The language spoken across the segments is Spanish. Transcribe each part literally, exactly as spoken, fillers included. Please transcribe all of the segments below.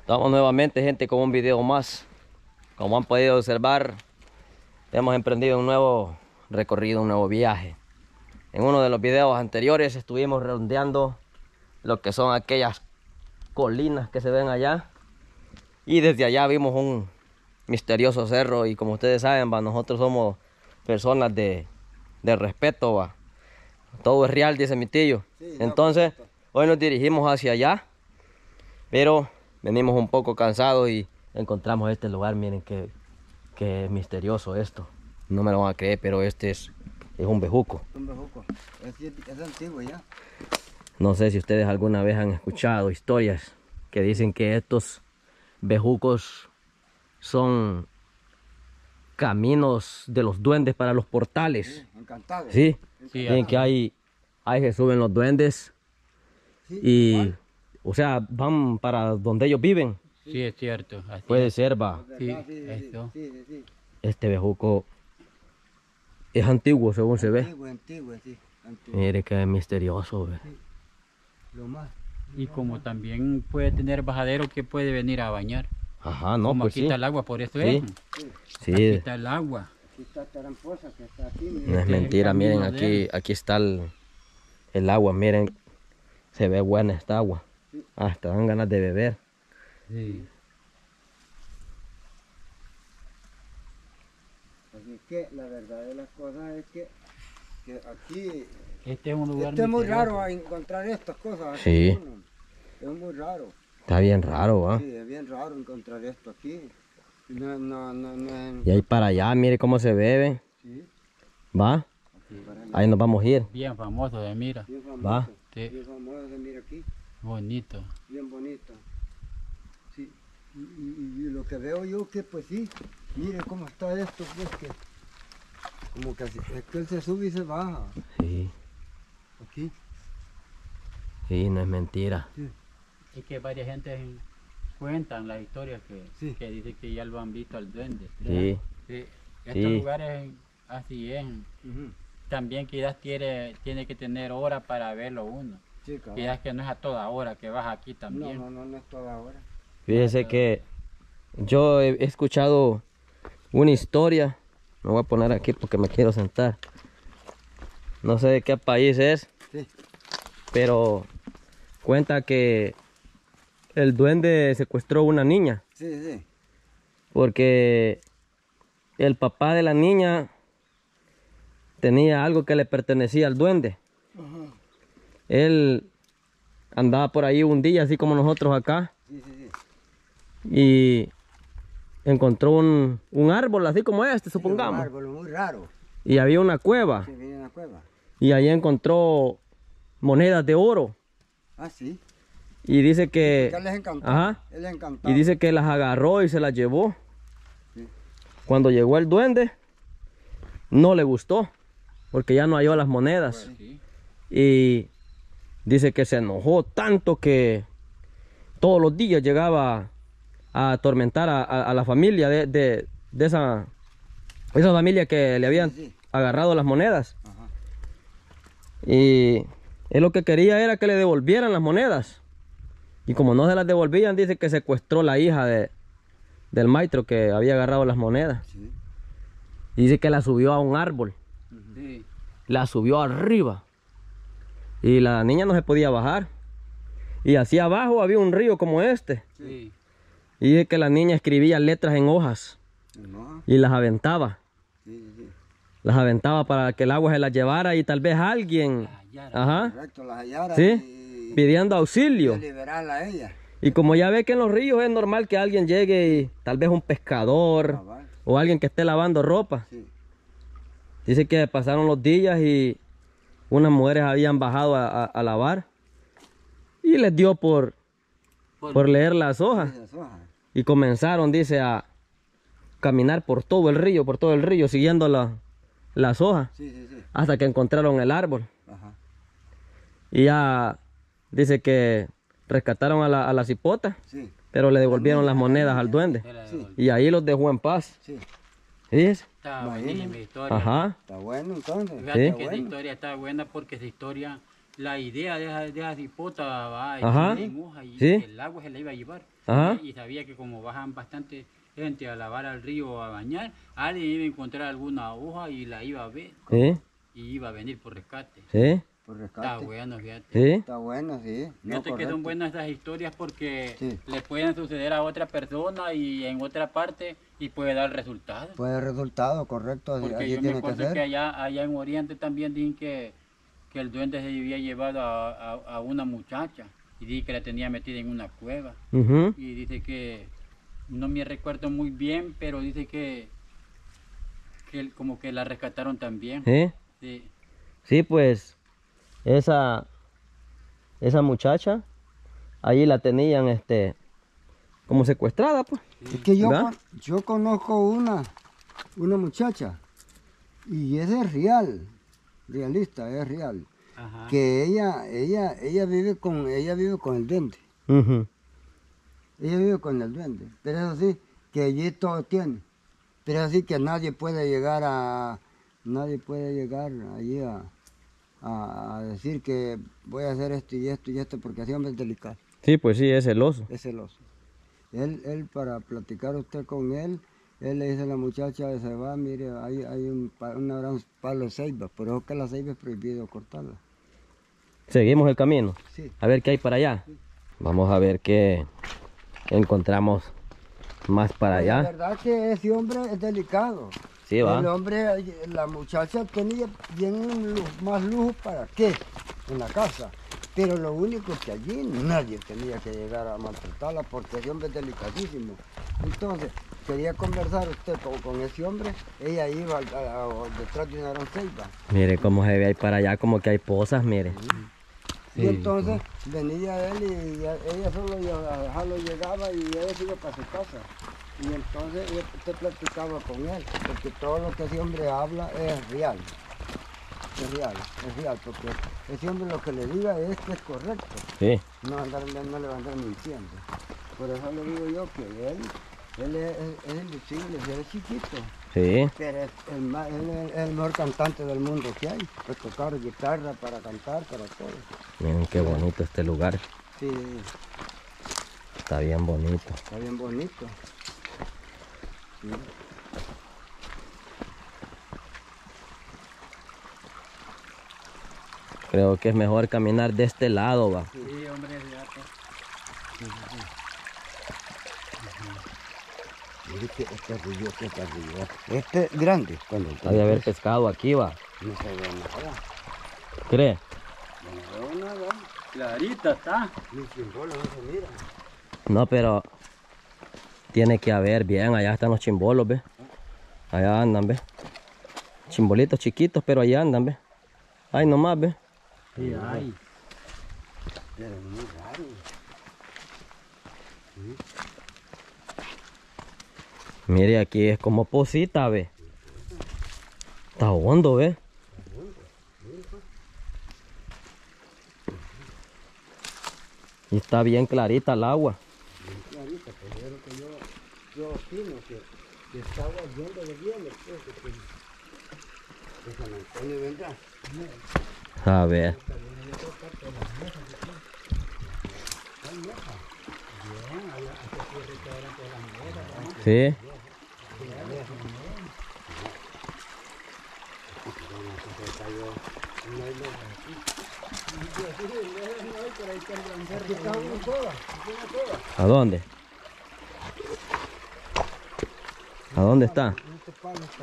Estamos nuevamente, gente, con un video más. Como han podido observar, hemos emprendido un nuevo recorrido, un nuevo viaje. En uno de los videos anteriores estuvimos rondeando lo que son aquellas colinas que se ven allá. Y desde allá vimos un misterioso cerro. Y como ustedes saben, va, nosotros somos personas de, de respeto. Va. Todo es real, dice mi tío. Sí, entonces, hoy nos dirigimos hacia allá. Pero venimos un poco cansados y encontramos este lugar. Miren qué, qué misterioso esto. No me lo van a creer, pero este es, es un bejuco. Un bejuco. Es, es antiguo ya. No sé si ustedes alguna vez han escuchado historias que dicen que estos bejucos son caminos de los duendes para los portales. Sí, encantados. Sí, sí, dicen que hay, ahí se suben los duendes. Sí, y, igual. O sea, van para donde ellos viven. Sí, es cierto. Así Puede es. ser, va. Sí, sí, esto. Sí, sí, sí. Este bejuco es antiguo, según antiguo, se ve. Antiguo, antiguo, sí. Antiguo. Mire qué misterioso, ve. Sí. Lo más. Y como también puede tener bajadero que puede venir a bañar. Ajá, no, como pues aquí sí. está el agua, por eso Sí. es. Sí. Sí. Aquí está el agua. Aquí está Taramposa, que está aquí. No es Este es el mentira, miren, camino de aquí, él. aquí está el, el agua, miren. Se ve buena esta agua. Sí. Hasta dan ganas de beber. Sí. Así que la verdad de las cosas es que, que aquí Este es un lugar este es muy misterioso. raro a encontrar estas cosas. Sí. Aquí, ¿no? Es muy raro. Está bien raro, ¿va? Sí, es bien raro encontrar esto aquí. No, no, no, no es... Y ahí para allá, mire cómo se bebe. Sí, ¿Va? aquí para allá. Ahí nos vamos a ir. Bien famoso de mira. Bien famoso. Va. Sí. Bien famoso, mira aquí. Bonito. Bien bonito. Sí. Y, y- y lo que veo yo que pues sí, mire cómo está esto, pues que como que así- es que él se sube y se baja. Sí, Aquí. sí, no es mentira. Sí. Es que varias gente cuentan las historias que, Sí. que dicen que ya lo han visto al duende. Sí, Sí. Estos Sí. lugares así es. Ujú. También quizás tiene, tiene que tener hora para verlo uno. Sí, cabrón. Quizás que no es a toda hora que vas aquí No, también. no, no, no es toda hora. fíjese que yo he he escuchado una historia. Me voy a poner aquí porque me quiero sentar. No sé de qué país es, Sí. pero cuenta que el duende secuestró a una niña. Sí, sí. Porque el papá de la niña tenía algo que le pertenecía al duende. Ajá. Él andaba por ahí un día, así como nosotros acá, Sí, sí, sí. y encontró un, un árbol, así como este, Un supongamos. árbol muy raro. Y había una cueva, Sí, viene en la cueva. y ahí encontró monedas de oro. Ah, sí. Y dice que... Que a él les encantó. Ajá. Él les encantó. Y dice que las agarró y se las llevó. Sí. Cuando llegó el duende, no le gustó, porque ya no halló las monedas. Sí. Y dice que se enojó tanto que todos los días llegaba a atormentar a, a- a la familia de, de- de esa, esa familia que le habían Sí, sí. agarrado las monedas. Ajá. Y él lo que quería era que le devolvieran las monedas. Y como no se las devolvían, dice que secuestró la hija de, del maestro que había agarrado las monedas. Sí. Y dice que la subió a un árbol. Sí. La subió arriba. Y la niña no se podía bajar. Y hacia abajo había un río como este. Sí. Y dice que la niña escribía letras en hojas No. y las aventaba. Sí, sí, sí. Las aventaba para que el agua se las llevara y tal vez alguien, ajá, Correcto, las hallara sí, y, pidiendo y auxilio. liberarla a ella. Y como ya ve que en los ríos es normal que alguien llegue y tal vez un pescador Cabal. o alguien que esté lavando ropa. Sí. Dice que pasaron los días y unas mujeres habían bajado a, a- a lavar y les dio por, por leer las hojas. Esas hojas. Y comenzaron, dice, a caminar por todo el río, por todo el río, siguiendo la- las hojas, Sí, sí, sí. hasta que encontraron el árbol. Ajá. Y ya dice que rescataron a la, a la cipota, Sí. pero le devolvieron las monedas al duende. Sí. Y ahí los dejó en paz. Sí. ¿Sí? Está buenísima mi historia. Ajá. Está bueno entonces. Fíjate Sí. que Está esa bueno. historia está buena porque esa historia, la idea de esa, de esa cipota va, y Ajá. en hoja y Sí. el agua se la iba a llevar. Ajá. Y sabía que como bajan bastante gente a lavar al río o a bañar, alguien iba a encontrar alguna hoja y la iba a ver. Sí. Y iba a venir por rescate. Sí. Por Está rescate. bueno, fíjate. Sí. Está bueno, sí. No, Fíjate que correcto. son buenas estas historias porque Sí. le pueden suceder a otra persona y en otra parte y puede dar resultados. Puede resultado, correcto, así, Porque así yo me tiene que acuerdo que, ser. allá, allá en Oriente también dicen que, que el duende se había llevado a, a, a una muchacha y dice que la tenía metida en una cueva. Ujú. Y dice que, no me recuerdo muy bien, pero dice que, que como que la rescataron también. Sí. Sí. Sí, pues esa, esa muchacha, ahí la tenían este, como secuestrada, pues. Es que yo, ¿verdad? con- yo conozco una, una muchacha y esa es real, realista, es real. Ajá. Que ella, ella, ella vive con, ella vive con el duende. Ujú. Ella vive con el duende. Pero eso sí, que allí todo tiene. Pero así que nadie puede llegar a, nadie puede llegar allí a, a, a decir que voy a hacer esto y esto y esto porque así hombre es delicado. Sí, pues sí, es celoso. Es celoso. Él, él para platicar usted con él, él le dice a la muchacha, se va, mire, hay, hay un, pa- una gran palo de ceiba, pero es que la ceiba es prohibido cortarla. Seguimos el camino. Sí. A ver qué hay para allá. Vamos a ver qué encontramos más para Pues La allá. verdad que ese hombre es delicado. Sí, va. El hombre, la muchacha tenía bien lu- más lujo para qué en la casa. Pero lo único que allí nadie tenía que llegar a maltratarla porque ese hombre es delicadísimo. Entonces, quería conversar usted con, con ese hombre, ella iba a- a- a- detrás de una gran ceiba. Mire cómo se ve ahí para allá, como que hay pozas, mire. Y entonces venía él y ya- ella solo iba a dejarlo llegaba y ella se iba para su casa. Y entonces ella- usted platicaba con él, porque todo lo que ese hombre habla es real. Es real, es real, porque ese hombre lo que le diga es que es correcto. Sí. No, andar, no le va a andar mintiendo. Por eso le digo yo que él, él es, es, es invisible, él es chiquito. Sí. Pero es el, ma- él es el mejor cantante del mundo que hay. Para tocar guitarra, para cantar, para todo. Miren qué bonito este lugar. Sí, Está bien bonito. está bien bonito. Sí. Creo que es mejor caminar de este lado, va. Sí, hombre, fíjate. Mire que este río, que este río. Este es grande. Cuando Ha de haber pescado aquí, va. no se ve nada. ¿Cree? No veo nada. Clarita está. Ni símbolo no se mira. No, pero tiene que haber, bien, allá están los chimbolos, ve. Allá andan, ve. Chimbolitos chiquitos, pero allá andan, ve. Ay, nomás, ve. Sí, hay. Pero es muy raro. Mire, aquí es como posita, ve. Está hondo, ve. Y está bien clarita el agua. Clarita, pero es lo que yo, yo opino que, que está agua yendo de bien, pues, que, que, que San Antonio vendrá. A ver. Sí. Aquí está una cueva, aquí una cueva. ¿A dónde? ¿A dónde está? Este palo está.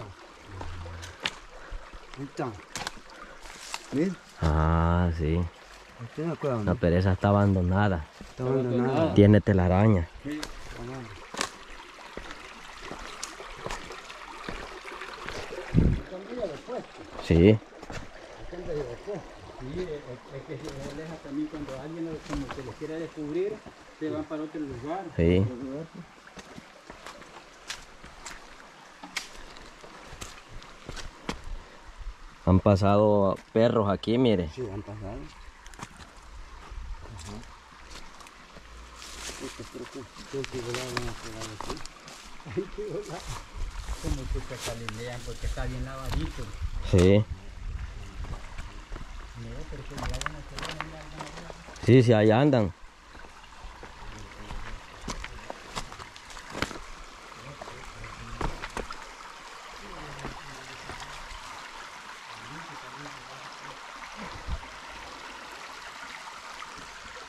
Ahí está. Mira, Ah, sí. aquí una cueva, La ¿no? pereza está abandonada. Está abandonada. Tiene telaraña. Sí. Sí. Sí, es, es que se aleja también cuando alguien lo- como que los quiere descubrir, se van para otro lugar. Sí. Han pasado perros aquí, mire. Sí, han pasado. Ajá. Este creo que este tiburón van a pegar aquí. Como que se calinean porque está bien lavadito. Sí. Sí, sí, ahí andan.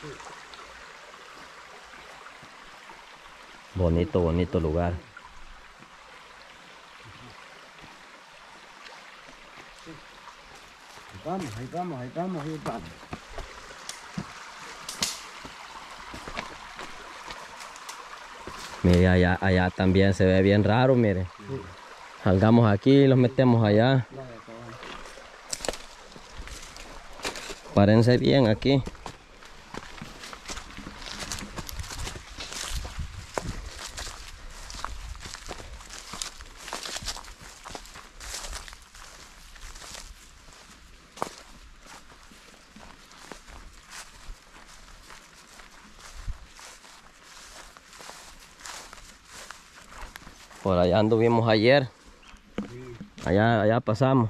Bonito, bonito lugar. Ahí vamos, ahí vamos, ahí vamos, ahí vamos. Mire, allá, allá también se ve bien raro, mire. Sí. Salgamos aquí y los metemos allá. Vaya, cabrón. Párense bien aquí. Por allá anduvimos ayer. Allá, allá pasamos.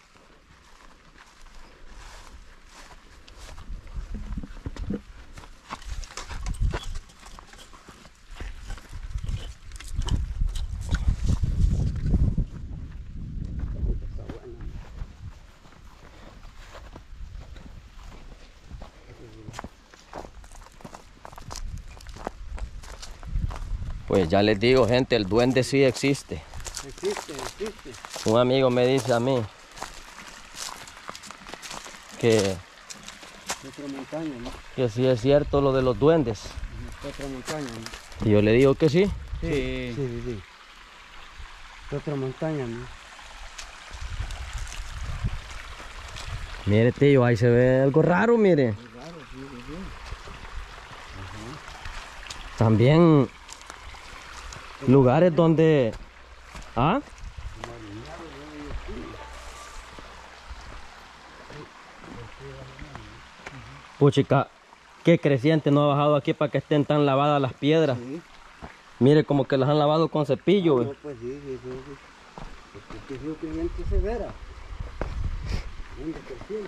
Pues ya les digo, gente, el duende sí existe. Existe, existe. Un amigo me dice a mí que, Otra montaña, ¿no? que sí es cierto lo de los duendes. Otra montaña, ¿no? Y yo le digo que sí. Sí, sí, sí. Otra montaña, ¿no? Mire, tío, ahí se ve algo raro, mire. Es raro, sí, sí, sí. También lugares donde... ¿Ah? Puchica, qué creciente no ha bajado aquí para que estén tan lavadas las piedras. Sí. Mire, como que las han lavado con cepillo. No, ve. pues sí, sí, sí, sí. Porque es lo que viento severa. ¿Dónde creciente?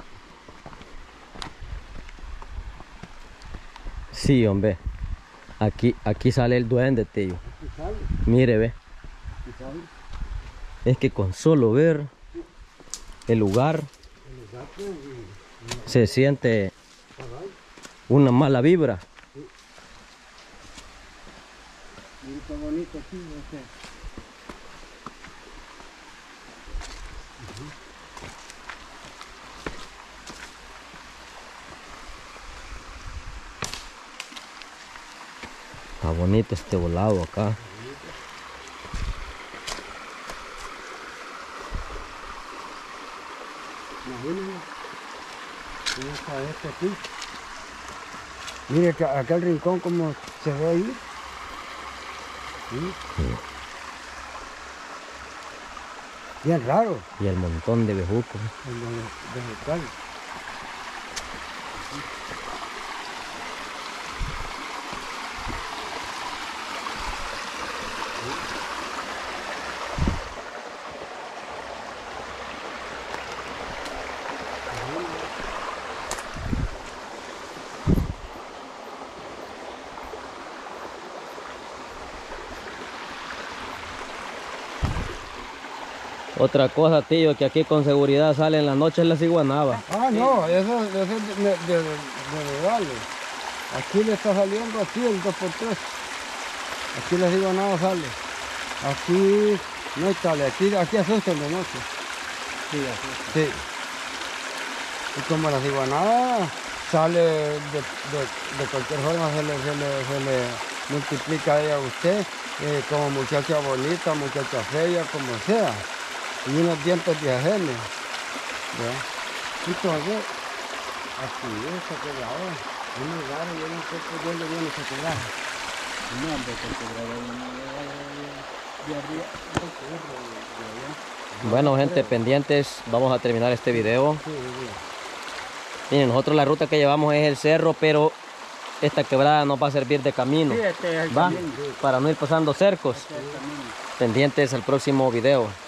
Sí, hombre. Aquí, aquí sale el duende, tío. Aquí sale, Mire, ve. aquí sale. Es que con solo ver el lugar El lugar, pues, y- se siente cabal. una mala vibra. Mira qué bonito aquí, no sé. Está bonito este volado acá. Imagínense. ¿Cómo está este aquí? Mire que acá el rincón como se ve ahí. ¿Sí? Bien raro Y el montón de bejucos. el ve- vegetal. Otra cosa, tío, que aquí con seguridad salen en las noches las iguanabas. Ah, no, eso, eso es de, de, de, de legales. Aquí le está saliendo así el dos por tres. Aquí les digo nada sale. Aquí no sale, aquí, aquí asustan de noche. Sí, así. Sí. Y como las iguanadas sale de, de, de cualquier forma, se le, se le, se le multiplica a ella a usted, eh, como muchacha bonita, muchacha fea, como sea. Y unos dientes de ajeno. ¿Ya? Entonces, así es, que la hora. Es muy raro, yo no sé por dónde viene ese quedar. No, hombre, que te grabé de arriba, de allá. Bueno, gente, pendientes, vamos a terminar este video. Sí, sí. Miren, nosotros la ruta que llevamos es el cerro, pero esta quebrada nos va a servir de camino. Sí, este es el ¿Va? camino. Para no ir pasando cercos. Este es el camino. Pendientes al próximo video.